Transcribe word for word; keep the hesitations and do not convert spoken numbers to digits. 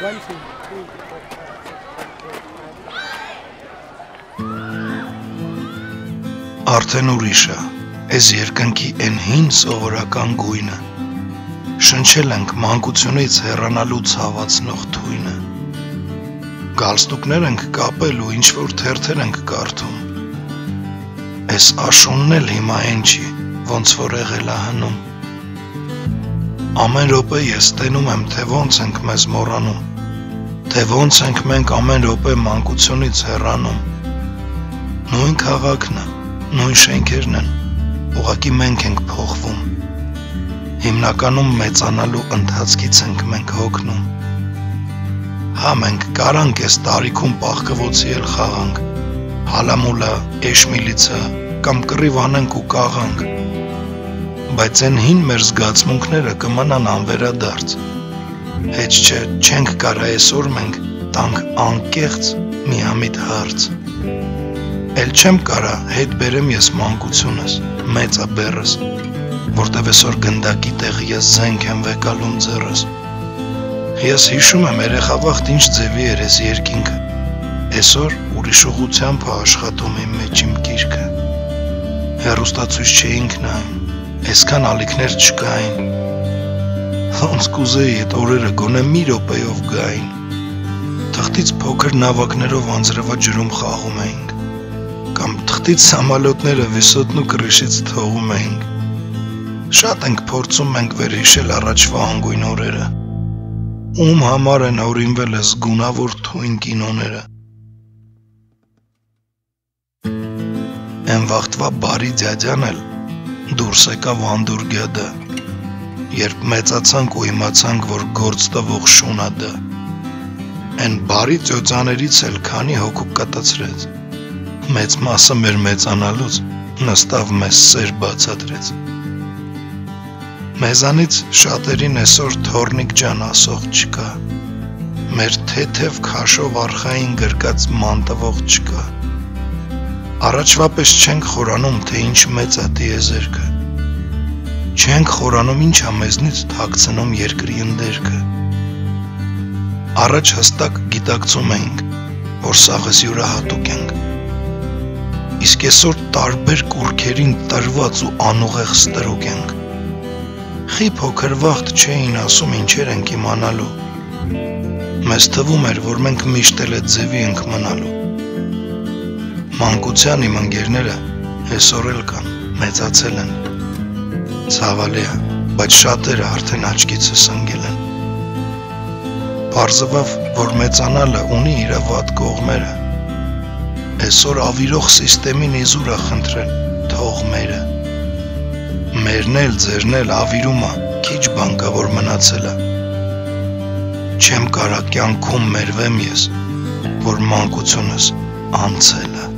Արդեն ուրիշ է, այս երկնքի են հին սովորական գույնը, շնչել ենք մանկությունից հեռանալու ցավացնող թույնը, գալստուկներ ենք կապել ու ինչ-որ թերթեր ենք կարդում, այս աշունն էլ հիմա են չի, ոնց որ եղել է հնում, ամեն րոպե ես տենում եմ, թե ոնց ենք մեզ մոռանում, թե ոնց ենք մենք ամեն րոպե մանկությունից հեռանում, նույն քաղաքն է, նույն շենքերն են, ուղղակի մենք ենք փոխվում, հիմնականում մեծանալու ընթացքից ենք մենք հոգնում, հա մենք կարանք ես տարիքում պաղկվոցի էլ խաղանք, հալամուլա, էշմիլիցը, կամ կռիվ անենք ու կաղանք, բայց են հին մեր զգացմունքները կմնան անվերադարձ, հեչ չէ չենք կարա այսօր մենք տանք անկեղծ միամիտ հարց, էլ չեմ կարա հետ բերեմ ես մանկությունս, մեծա բերս, որտև այսօր գնդակի տեղ ես զենք եմ վեկալում ձեռս, ես հիշում եմ երեխավախտ ինչ ձևի էր ես երկինքը, այսօր ուրիշ ուղղությամբ աշխատում իմ մեջ իմ գիրքը, հեռուստացույց չէինք նայում, այսքան ալիքներ չկային, ոնց կուզեի այդ օրերը գոնե մի րոպեով գային, թղթից փոքր նավակներով անձրևաջրում խաղում էինք, կամ թղթից սամալյոտները վիսոտնու կրիշից թողում էինք, շատ ենք փորձում մենք վերհիշել առաջվա անգույն օրերը, ում համար են օրինվել ես գունավոր թույն կինոները, են վաղտվա բարի դյադյան էլ դուրս եկավ անդուրգյադը, երբ մեծացանք ու իմացանք, որ գործ տվող շունա դա, են բարի ծյոծաներից էլ քանի հոգու կտացրեց, մեծ մասը մեր մեծանալուց նստավ մեզ սեր բացատրեց, մեզանից շատերին այսօր թորնիկ ջան ասող չկա, մեր թեթև քաշով արխային գրկած մանտվող չկա, առաջվա պես չենք խորանում, թե ինչ մեծ է տիեզերքը, չենք խորանում ինչ է մեզնից թաքցնում երկրի ընդերքը, առաջ հստակ գիտակցում ենք, որ սաղս յուրահատուկ ենք, իսկ այսօր տարբեր կուրքերին տրված ու անուղեղ ստրուկ ենք, խի փոքր վաղտ չէին ասում ինչեր ենք իմանալու, մեզ թվում էր, որ մենք միշտ էլ այդ ձևի ենք մնալու, մանկության իմ ընկերները այսօր էլ կան, մեծացել են, ցավալի է, բայց շատերը արդեն աչքիցս ընկել են, պարզվավ, որ մեծանալը ունի իր վատ կողմերը, այսօր ավիրող սիստեմին իզուր է խնդրել, թող մերը, մերն էլ ձերն էլ ավիրում է, քիչ բան կա որ մնացել է, չեմ կարա կյանքում մերվեմ ես, որ մանկությունս անցել է,